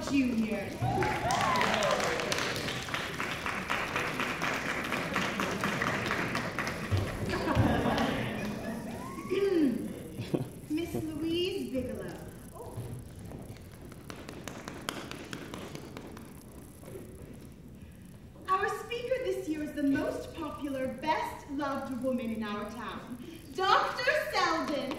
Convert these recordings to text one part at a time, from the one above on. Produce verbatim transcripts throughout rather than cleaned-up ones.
Junior. Miss Louise Bigelow. Our speaker this year is the most popular, best-loved woman in our town, Doctor Selden.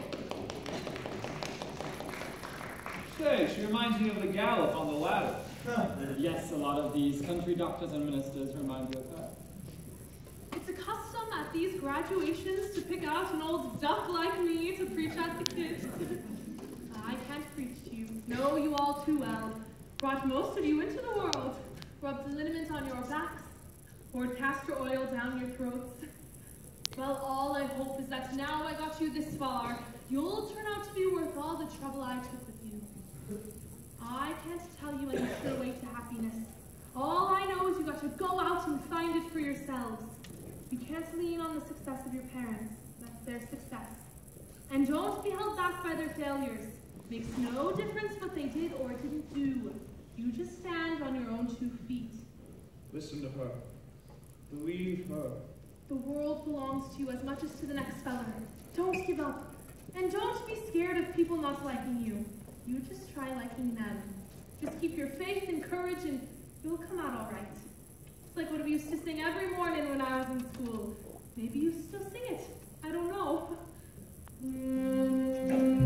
Say, she reminds me of the gallop on the ladder. Yes, a lot of these country doctors and ministers remind you of that. It's a custom at these graduations to pick out an old duck like me to preach at the kids. I can't preach to you. Know you all too well. Brought most of you into the world. Rubbed liniment on your backs. Poured castor oil down your throats. Well, all I hope is that now I got you this far, you'll turn out to be worth all the trouble I took with you. I can't tell you any sure way to happiness. All I know is you got to go out and find it for yourselves. You can't lean on the success of your parents. That's their success. And don't be held back by their failures. Makes no difference what they did or didn't do. You just stand on your own two feet. Listen to her. Believe her. The world belongs to you as much as to the next feller. Don't give up. And don't be scared of people not liking you. You just try liking them. Just keep your faith and courage and you'll come out all right. It's like what we used to sing every morning when I was in school. Maybe you still sing it. I don't know.